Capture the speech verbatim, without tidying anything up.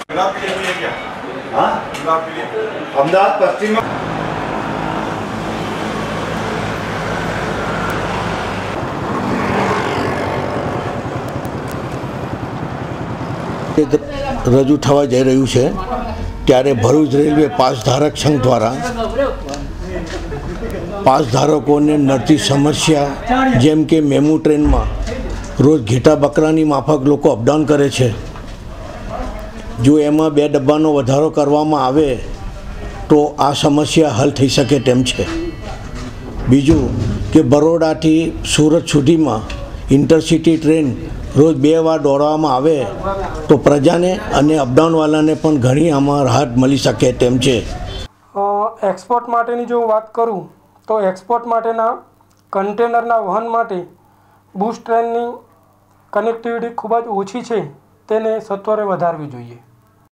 गुलाब के लिए क्या? हाँ, गुलाब के लिए अहमदाबाद पश्चिम में રજૂ થવા જઈ રહ્યું છે ત્યારે ભરૂચ રેલવે પાસ ધારક સંઘ દ્વારા પાસ ધારકોને નડતી સમસ્યા જેમ કે મેમુ ટ્રેનમાં રોજ ઘેટા બકરાની માફક લોકો અપડાઉન કરે છે, જો એમાં બે ડબ્બાનો વધારો કરવામાં આવે તો આ સમસ્યા હલ થઈ શકે તેમ છે। બીજું કે બરોડાથી સુરત સુધીમાં ઇન્ટરસિટી ટ્રેન રોજ બે વાર દોડવામાં આવે તો પ્રજાને અને અપડાઉનવાળાને પણ ઘણી આમાં રાહત મળી શકે તેમ છે। એક્સપોર્ટ માટેની જો વાત કરું તો એક્સપોર્ટ માટેના કન્ટેનરના વહન માટે બુશ ટ્રેનની કનેક્ટિવિટી ખૂબ જ ઓછી છે, તેને સત્વરે વધારવી જોઈએ।